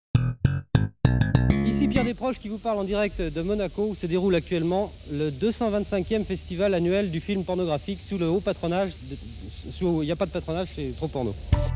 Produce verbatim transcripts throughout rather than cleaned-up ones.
Ici Pierre Desproges qui vous parle en direct de Monaco où se déroule actuellement le deux cent vingt-cinquième festival annuel du film pornographique sous le haut patronage. De... Sous... Il n'y a pas de patronage, c'est trop porno.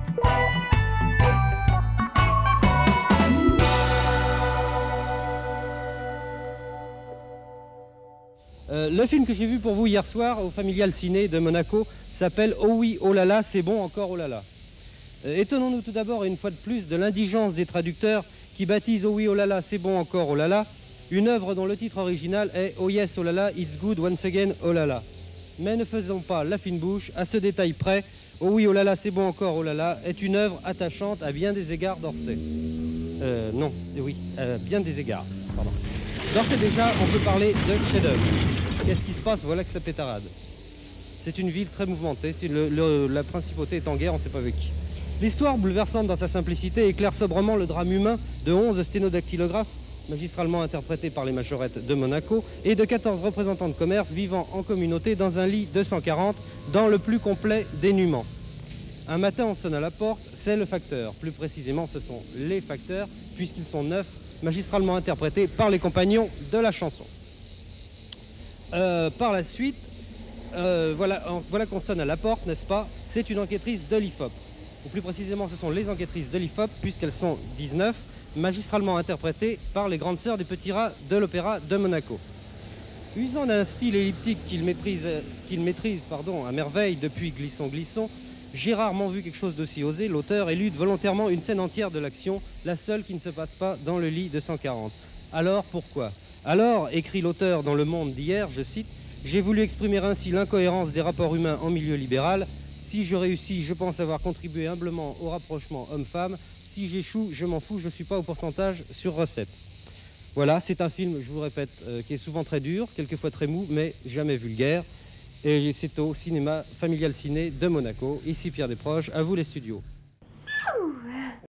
Euh, le film que j'ai vu pour vous hier soir au Familial Ciné de Monaco s'appelle Oh oui, oh là là, c'est bon encore oh là là. Euh, étonnons-nous tout d'abord, une fois de plus, de l'indigence des traducteurs qui baptisent Oh oui, oh là là, c'est bon encore oh là là, une œuvre dont le titre original est Oh yes, oh là là, it's good once again, oh là là. Mais ne faisons pas la fine bouche, à ce détail près, Oh oui, oh là là, c'est bon encore oh là là, est une œuvre attachante à bien des égards d'Orsay. Euh, non, oui, à bien des égards, pardon. D'Orsay déjà, on peut parler de chef-d'œuvre. Qu'est-ce qui se passe? Voilà que ça pétarade. C'est une ville très mouvementée, si le, le, la principauté est en guerre, on ne sait pas avec qui. L'histoire, bouleversante dans sa simplicité, éclaire sobrement le drame humain de onze sténodactylographes, magistralement interprétés par les majorettes de Monaco, et de quatorze représentants de commerce vivant en communauté dans un lit deux cent quarante, dans le plus complet dénuement. Un matin, on sonne à la porte, c'est le facteur. Plus précisément, ce sont les facteurs, puisqu'ils sont neuf, magistralement interprétés par les compagnons de la chanson. Euh, par la suite, euh, voilà, voilà qu'on sonne à la porte, n'est-ce pas? C'est une enquêtrice de l'I F O P. Ou plus précisément, ce sont les enquêtrices de l'I F O P, puisqu'elles sont dix-neuf, magistralement interprétées par les grandes sœurs du Petit Rat de l'Opéra de Monaco. Usant d'un style elliptique qu'il maîtrise, qu'il maîtrise pardon, à merveille depuis Glisson-Glisson, j'ai rarement vu quelque chose d'aussi osé. L'auteur élude volontairement une scène entière de l'action, la seule qui ne se passe pas dans le lit deux cent quarante. Alors pourquoi? Alors, écrit l'auteur dans Le Monde d'hier, je cite, « J'ai voulu exprimer ainsi l'incohérence des rapports humains en milieu libéral. Si je réussis, je pense avoir contribué humblement au rapprochement homme-femme. Si j'échoue, je m'en fous, je ne suis pas au pourcentage sur recette. » Voilà, c'est un film, je vous répète, euh, qui est souvent très dur, quelquefois très mou, mais jamais vulgaire. Et c'est au cinéma Familial Ciné de Monaco. Ici Pierre Desproges, à vous les studios.